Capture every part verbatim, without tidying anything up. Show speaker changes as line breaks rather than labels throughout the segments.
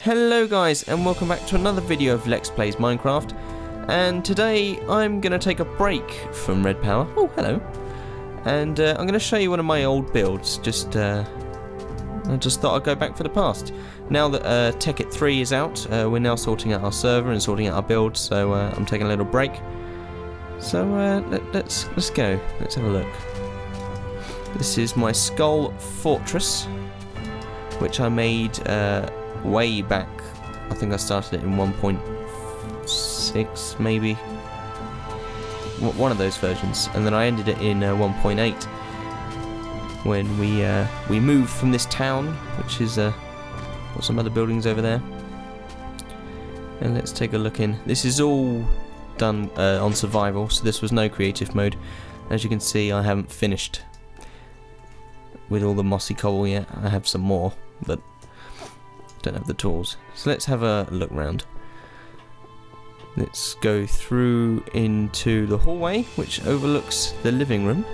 Hello guys, and welcome back to another video of Lex Plays Minecraft. And today I'm going to take a break from Red Power. Oh, hello. And uh, I'm going to show you one of my old builds. Just, uh, I just thought I'd go back for the past. Now that uh, Tekkit three is out, uh, we're now sorting out our server and sorting out our build. So uh, I'm taking a little break. So uh, let, let's let's go. Let's have a look. This is my Skull Fortress, which I made. Uh, way back. I think I started it in one point six maybe, one of those versions, and then I ended it in uh, one point eight when we uh, we moved from this town, which is uh, got some other buildings over there. And let's take a look in. This is all done uh, on survival, so this was no creative mode. As you can see, I haven't finished with all the mossy cobble yet. I have some more, but don't have the tools. So let's have a look round. Let's go through into the hallway, which overlooks the living room.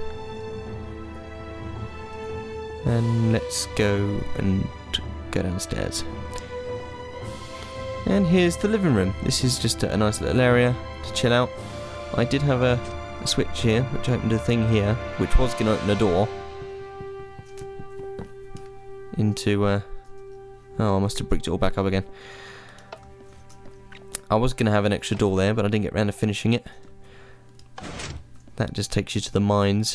And let's go and go downstairs. And here's the living room. This is just a nice little area to chill out. I did have a, a switch here, which opened a thing here, which was going to open a door into uh, oh, I must have bricked it all back up again. I was going to have an extra door there, but I didn't get around to finishing it. That just takes you to the mines.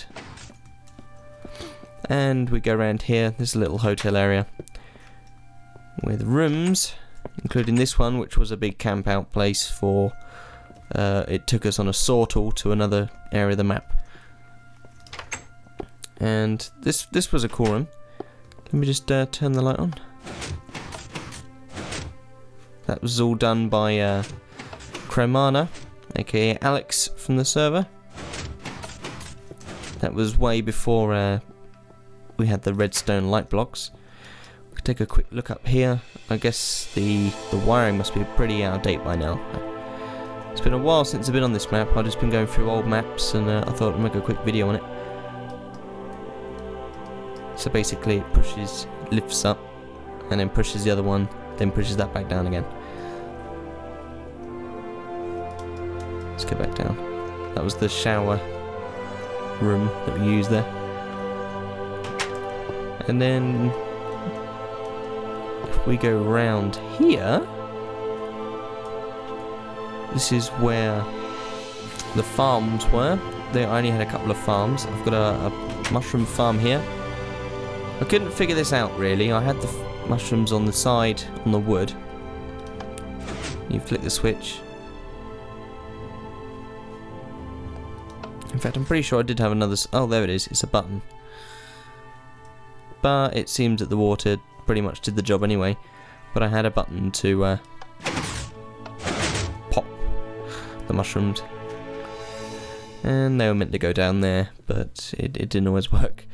And we go around here. There's a little hotel area with rooms, including this one, which was a big camp out place for... Uh, it took us on a sortal to another area of the map. And this, this was a cool room. Let me just uh, turn the light on. That was all done by uh, Cremana, aka Alex from the server. That was way before uh, we had the redstone light blocks. We could take a quick look up here. I guess the, the wiring must be pretty out of date by now. It's been a while since I've been on this map. I've just been going through old maps, and uh, I thought I'd make a quick video on it. So basically it pushes, lifts up, and then pushes the other one, then pushes that back down again. Let's go back down. That was the shower room that we used there. And then if we go round here, this is where the farms were. They only had a couple of farms. I've got a, a mushroom farm here. I couldn't figure this out really. I had the f mushrooms on the side on the wood. You flick the switch. In fact, I'm pretty sure I did have another... S oh, there it is. It's a button. But it seems that the water pretty much did the job anyway. But I had a button to uh, pop the mushrooms. And they were meant to go down there, but it, it didn't always work.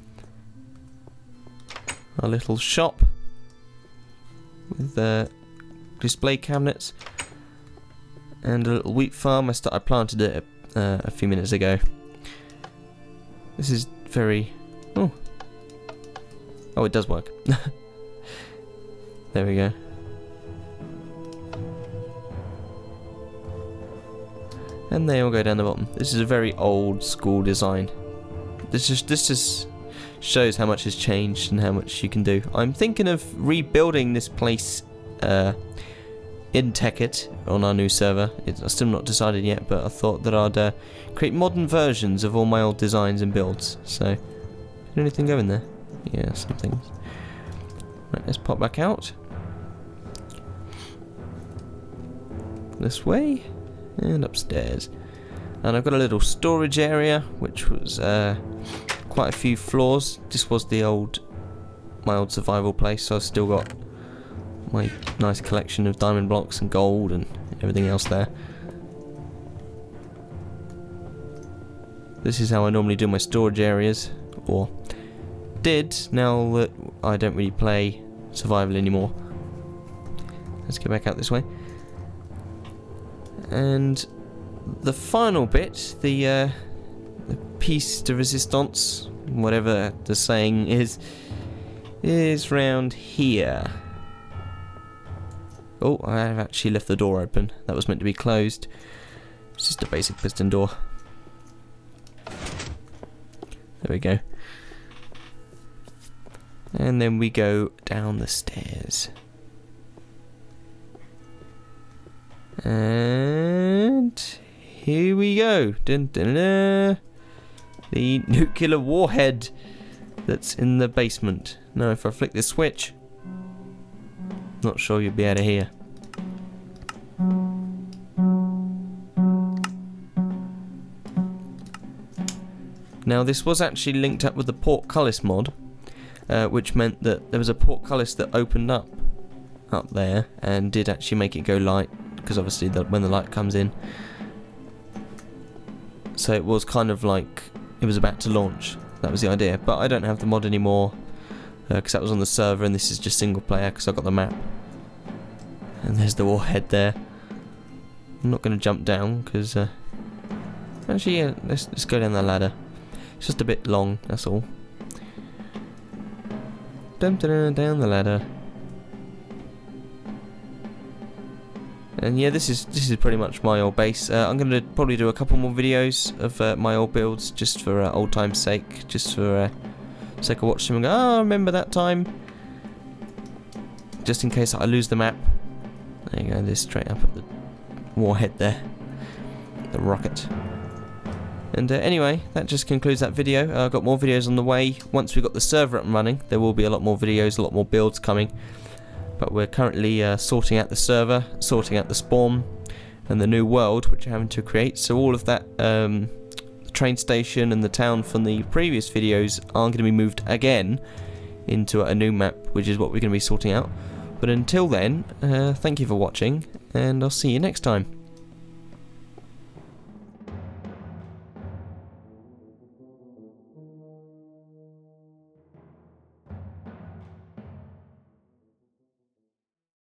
Our little shop with uh, display cabinets and a little wheat farm. I, start, I planted it uh, a few minutes ago. This is very... Oh, oh, it does work. There we go. And they all go down the bottom. This is a very old school design. This just this just shows how much has changed and how much you can do. I'm thinking of rebuilding this place uh, in Tekkit on our new server. It's still not decided yet, but I thought that I'd uh, create modern versions of all my old designs and builds. So, did anything go in there? Yeah, some things. Right, let's pop back out. This way. And upstairs. And I've got a little storage area, which was uh, quite a few floors. This was the old, my old survival place, so I've still got my nice collection of diamond blocks and gold and everything else there. This is how I normally do my storage areas, or did, now that I don't really play survival anymore. Let's go back out this way. And the final bit, the, uh, the piece de resistance, whatever the saying is, is round here. Oh, I have actually left the door open. That was meant to be closed. It's just a basic piston door. There we go. And then we go down the stairs. And here we go. Dun, dun, dun, dun. The nuclear warhead that's in the basement. Now if I flick this switch, not sure you'll be able to hear. Now this was actually linked up with the portcullis mod, uh, which meant that there was a portcullis that opened up up there and did actually make it go light, because obviously the, when the light comes in, so it was kind of like it was about to launch. That was the idea, but I don't have the mod anymore because uh, that was on the server, and this is just single player because I got the map. And there's the warhead there. I'm not going to jump down because uh, actually, yeah, let's let's go down the ladder. It's just a bit long, that's all. Dun, dun, dun, down the ladder. And yeah, this is this is pretty much my old base. Uh, I'm going to probably do a couple more videos of uh, my old builds, just for uh, old time's sake, just for uh, sake of watching them and go, oh, I remember that time. Just in case I lose the map. There you go, this straight up at the warhead there, the rocket. And uh, anyway, that just concludes that video. Uh, I've got more videos on the way. Once we've got the server up and running, there will be a lot more videos, a lot more builds coming. But we're currently uh, sorting out the server, sorting out the spawn, and the new world which we're having to create. So all of that, um, the train station and the town from the previous videos are going to be moved again into a new map, which is what we're going to be sorting out. But until then, uh, thank you for watching, and I'll see you next time.